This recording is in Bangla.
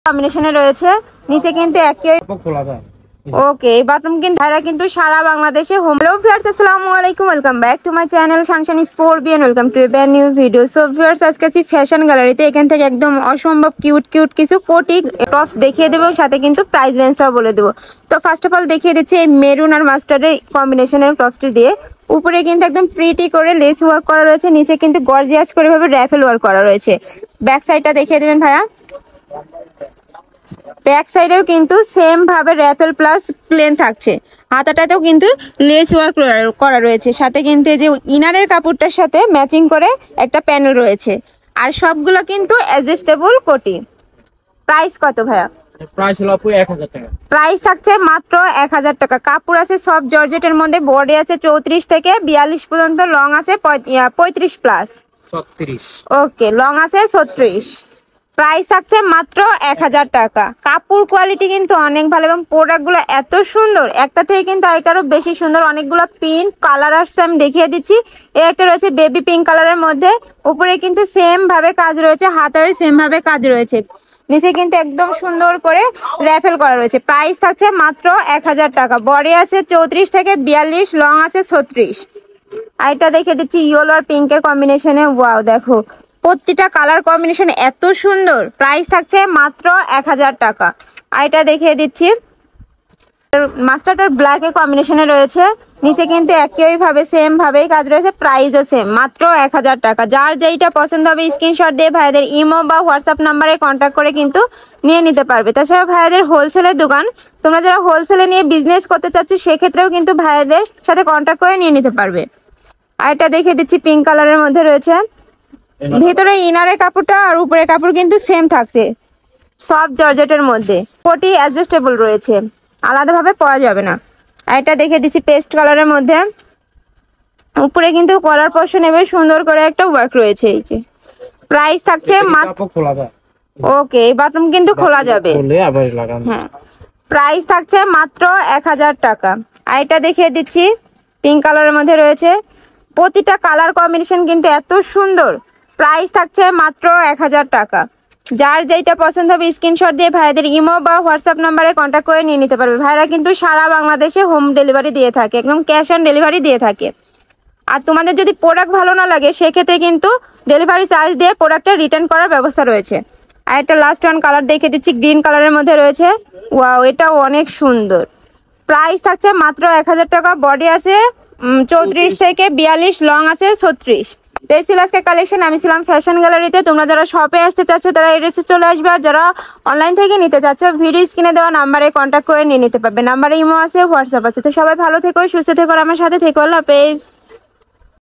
কম্বিনেশনে রয়েছে, নিচে কিন্তু একই ওকে। এই বাথরুম কিন্তু ভাইরা কিন্তু সারা বাংলাদেশে হোম। হ্যালো ভিউয়ার্স, আসসালামু আলাইকুম, welcome back to my channel Sunshine sport BN, welcome to a brand new video. So viewers, আজকে আছি ফ্যাশন গ্যালারিতে। এখান থেকে একদম অসম্ভব কিউট কিছু কোটি টপস দেখিয়ে দেবো, সাথে কিন্তু প্রাইস রেঞ্জটাও বলে দেবো। তো ফার্স্ট অফ অল দেখিয়ে দিচ্ছি এই মেরুন আর মাস্টার্ডের কম্বিনেশনের টপসটি দিয়ে। উপরে কিন্তু একদম প্রিটি করে লেস ওয়ার্ক করা রয়েছে, নিচে কিন্তু গর্জিয়াস করে ভাবে র্যাফেল ওয়ার্ক করা রয়েছে। ব্যাক সাইডটা দেখিয়ে দেবেন ভাইয়া। ব্যাক সাইডেও কিন্তু সেম ভাবে র্যাফেল প্লাস প্লেন থাকছে, হাতাটাতেও কিন্তু লেস ওয়ার্ক করা রয়েছে, সাথে কিন্তু এই যে ইনারের কাপড়টার সাথে ম্যাচিং করে একটা প্যানেল রয়েছে। আর সবগুলো কিন্তু অ্যাডজাস্টেবল কোটি। প্রাইস কত ভাইয়া? প্রাইস হলো 1000 টাকা। প্রাইস থাকছে মাত্র 1000 টাকা। কাপড় আছে সব জর্জেটের মধ্যে, বডি আছে 34 থেকে 42 পর্যন্ত, লং আছে 35 প্লাস 36। ওকে, লং আছে 36। প্রাইস থাকছে মাত্র 1000 টাকা। কাপড় কোয়ালিটি কিন্তু অনেক ভালো এবং প্রোডাক্টগুলো এত সুন্দর, একটা থেকে কিন্তু আরেকটারও বেশি সুন্দর। অনেকগুলো পিঙ্ক কালার আসছে, আমি দেখিয়ে দিচ্ছি। এর একটা রয়েছে বেবি পিঙ্ক কালারের মধ্যে, উপরে কিন্তু সেম ভাবে কাজ রয়েছে, হাতেও সেম ভাবে কাজ রয়েছে, নিচে কিন্তু একদম সুন্দর করে র্যাফেল করা রয়েছে। প্রাইস থাকছে মাত্র 1000 টাকা। বডি আছে 34 থেকে 42, লং আছে 36। আর এটা দেখে দিচ্ছি ইয়েলো আর পিঙ্কের কম্বিনেশনে। ওয়াও, দেখো প্রতিটা কালার কম্বিনেশন এত সুন্দর। প্রাইস থাকছে মাত্র 1000 টাকা। আর এটা দেখিয়ে দিচ্ছি মাস্টার্ড আর ব্ল্যাক এর কম্বিনেশনে রয়েছে, নিচে কিন্তু একই ভাবে সেম ভাবেই কাজ রয়েছে, প্রাইসও সেম, মাত্র 1000 টাকা। যার যেইটা পছন্দ হবে স্ক্রিনশট দিয়ে ভাইদের ইমো বা হোয়াটসঅ্যাপ নাম্বারে কন্ট্যাক্ট করে কিন্তু নিয়ে নিতে পারবে। তাছাড়া ভাইদের হোলসেলের দোকান, তোমরা যারা হোলসেলে নিয়ে বিজনেস করতে চাচ্ছ সেক্ষেত্রেও কিন্তু ভাইদের সাথে কন্ট্যাক্ট করে নিয়ে নিতে পারবে। আর এটা দেখিয়ে দিচ্ছি পিঙ্ক কালারের মধ্যে রয়েছে, ভেতরে ইনারের কাপড়টা আর উপরে কাপড় কিন্তু সেম থাকছে, সব জর্জেটের মধ্যে, কোটি অ্যাডজাস্টেবল রয়েছে, আলাদাভাবে পরা যাবে না। আর এটা দেখে দিচ্ছি পেস্ট কালারের মধ্যে, উপরে কিন্তু কলার পোর্শন বেশ সুন্দর করে একটা ওয়ার্ক রয়েছে। এই যে প্রাইস থাকছে ওকে, এই বাথরুম কিন্তু খোলা যাবে, হ্যাঁ। প্রাইস থাকছে মাত্র 1000 টাকা। আর এটা দেখিয়ে দিচ্ছি পিঙ্ক কালারের মধ্যে রয়েছে, প্রতিটা কালার কম্বিনেশন কিন্তু এত সুন্দর। প্রাইস থাকছে মাত্র 1000 টাকা। যার যেইটা পছন্দ হবে স্ক্রিনশট দিয়ে ভাইদের ইমো বা হোয়াটসঅ্যাপ নাম্বারে কন্ট্যাক্ট করে নিয়ে নিতে পারবে। ভাইরা কিন্তু সারা বাংলাদেশে হোম ডেলিভারি দিয়ে থাকে, একদম ক্যাশ অন ডেলিভারি দিয়ে থাকে। আর তোমাদের যদি প্রোডাক্ট ভালো না লাগে সেক্ষেত্রে কিন্তু ডেলিভারি চার্জ দিয়ে প্রোডাক্টটা রিটার্ন করার ব্যবস্থা রয়েছে। আর একটা লাস্ট ওয়ান কালার দেখে দিচ্ছি, গ্রিন কালারের মধ্যে রয়েছে। ওয়াও, এটাও অনেক সুন্দর। প্রাইস থাকছে মাত্র 1000 টাকা। বডি আছে 34 থেকে 42, লং আছে 36। তো এই ছিল আজকে কালেকশন। আমি ছিলাম ফ্যাশন গ্যালারিতে। তোমরা যারা শপে আসতে চাচ্ছ তারা এড্রেসে চলে আসবে, আর যারা অনলাইন থেকে নিতে চাচ্ছ ভিডিও স্ক্রিনে দেওয়া নাম্বারে কন্ট্যাক্ট করে নিয়ে নিতে পারবে। নাম্বারে ইমো আছে, হোয়াটসঅ্যাপ আছে। তো সবাই ভালো থেকো, সুস্থ থেকো, আমার সাথে থেকো। আল্লাহ হাফেজ।